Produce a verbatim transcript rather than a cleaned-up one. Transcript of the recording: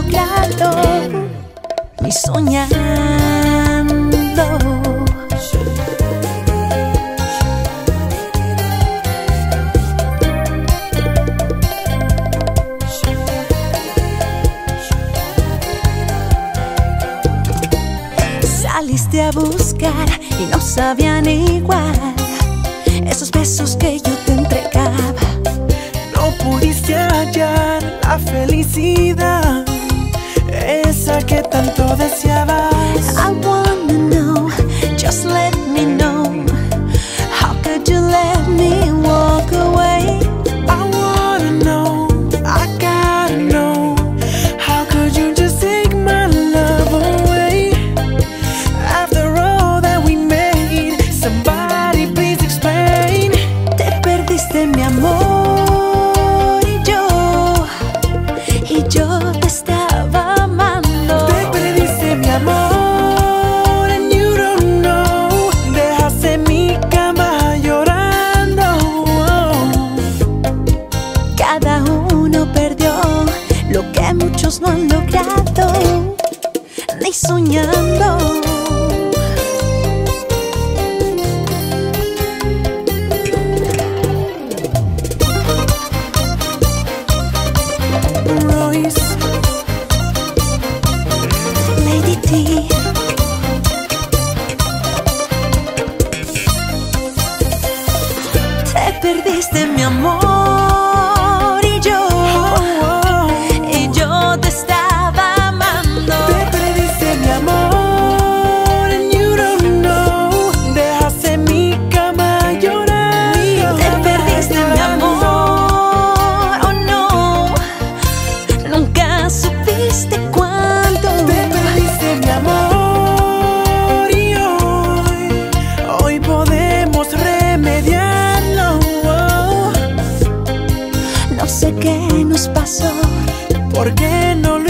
logrado ni soñando. Saliste a buscar y no sabían igual esos besos que yo te entregaba. No pudiste hallar la felicidad, esa que tanto deseabas. I wanna know, just let me know, how could you let me walk away? I wanna know, I gotta know, how could you just take my love away? After all that we made, somebody please explain. Te perdiste mi amor y yo, y yo te estaba amando. Te perdiste mi amor and you don't know. Dejaste mi cama llorando. Cada uno perdió lo que muchos no han logrado ni soñando. Royce, Lady T, te perdiste mi amor y yo, oh, y yo te estaba amando. te perdiste mi amor and you don't know. Dejaste mi cama llorando. Te perdiste mi amor, oh no, nunca supiste cuánto. Te perdiste mi amor y hoy, hoy podemos remediarlo. No sé qué nos pasó, ¿Por qué no lo